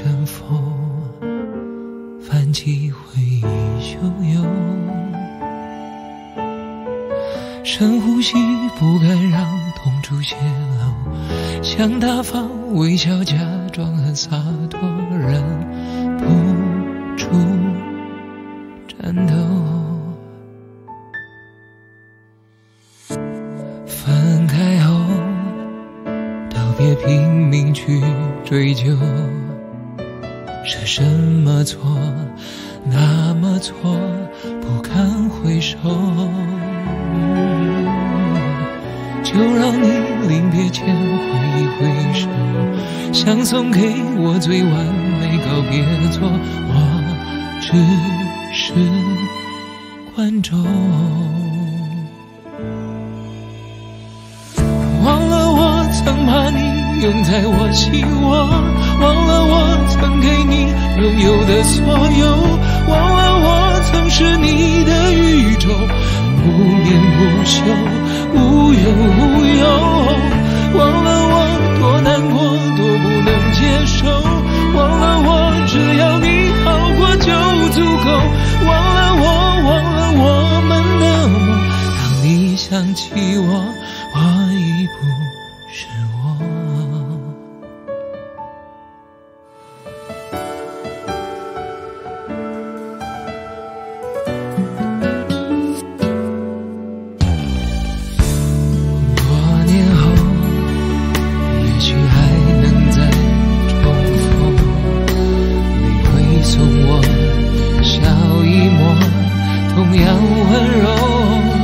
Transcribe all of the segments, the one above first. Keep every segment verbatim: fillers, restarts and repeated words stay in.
阵风，泛起回忆汹涌。深呼吸，不敢让痛处泄露，想大方微笑，假装很洒脱，忍不住颤抖。分开后，都别拼命去追究，是什么错，那么错，不堪回首。就让你临别前挥一挥手，想送给我最完美告别作，我只是观众。忘了我曾把你拥在我心窝，忘了我曾给你拥有的所有，忘了我曾是你的宇宙，不眠不休，无忧无忧。忘了我多难过，多不能接受，忘了我只要你好过就足够，忘了我，忘了我们的梦。当你想起我，我已不是我。多年后，也许还能再重逢，你会送我笑一抹，同样温柔。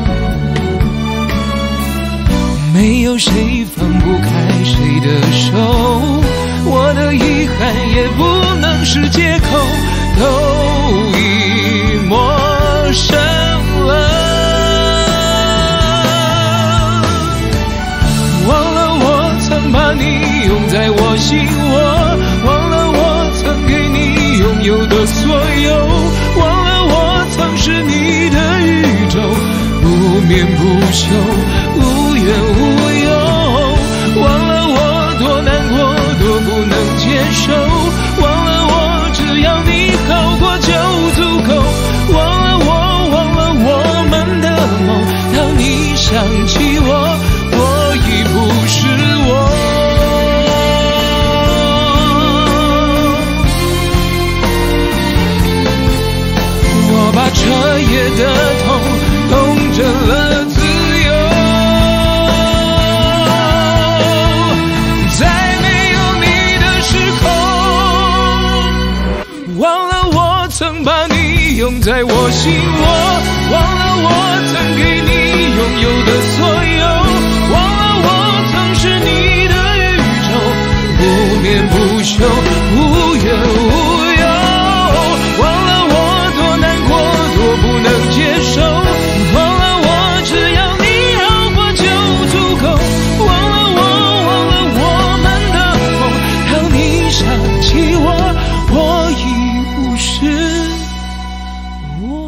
没有谁放不开谁的手，我的遗憾也不能是借口，都已陌生了。忘了我曾把你拥在我心窝，忘了我曾给你拥有的所有，忘了我曾是你的宇宙，不眠不休，无怨无忧。忘了我多难过，多不能接受，忘了我只要你好过就足够，忘了我，忘了我们的梦。当你想起我，我已不是我。我把彻夜的痛痛成了自由，在没有你的时候，忘了我曾把你拥在我心窝，忘了我曾给你拥有的所有，忘了我曾是你的宇宙，不眠不休，无怨无忧。忘了我多难过，多不能接受，忘了我只要你好过就足够，忘了我，忘了我们的梦。当你想起我，我已不是我。